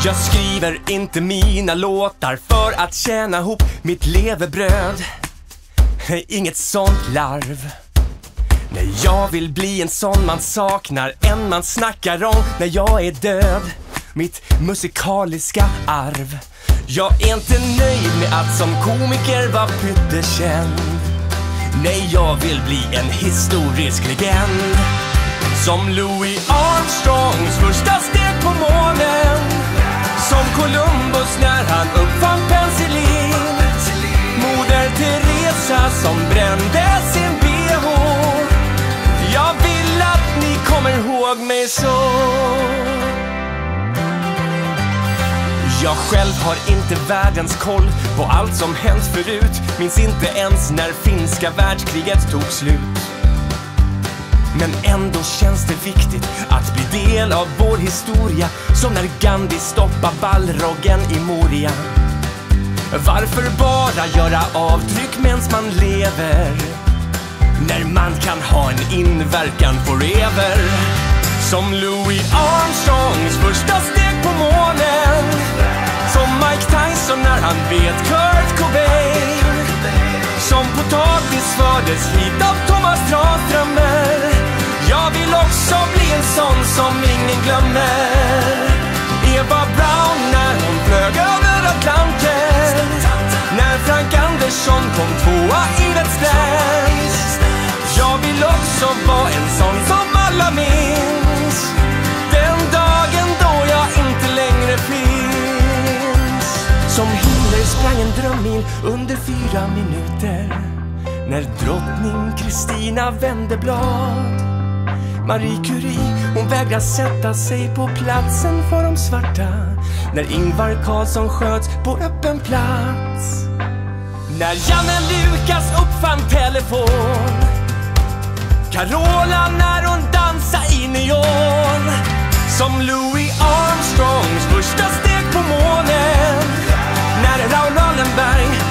Jag skriver inte mina låtar för att tjäna ihop mitt levebröd. Inget sånt larv. Nej, jag vill bli en sån man saknar, en man snackar om när jag är död. Mitt musikaliska arv. Jag är inte nöjd med att som komiker vara pyttekänd. Nej, jag vill bli en historisk legend. Som Louis Armstrongs första steg på månen. Som Columbus när han uppfann penicillin. Moder Teresa som brände sin BH. Jag vill att ni kommer ihåg mig så. Jag själv har inte världens koll på allt som hänt förut. Minns inte ens när finska världskriget tog slut. Men ändå känns det viktigt att bli del av vår historia. Som när Gandhi stoppade ballroggen i Moria. Varför bara göra avtryck medan man lever, när man kan ha en inverkan forever. Som Louis Armstrongs första steg på månen. Som Mike Tyson när han vet Kurt Cobain. Som potatis fördes hit av Thomas Tranströmer. Jag vill också bli en sån som ingen glömmer. Eva Braun när hon flög över Atlanten. När Frank Andersson kom tvåa i Let's Dance. Jag vill också vara en sån som alla minns. Den dagen då jag inte längre finns. Som Hitler sprang en drömmil under 4 minuter. När drottning Kristina vände blad. Marie Curie, hon vägrar sätta sig på platsen för de svarta. När Ingvar Carlsson sköts på öppen plats. När Janne Lukas uppfann telefon. Carola när hon dansar i neon. Som Louis Armstrongs första steg på månen. När Raoul Wallenberg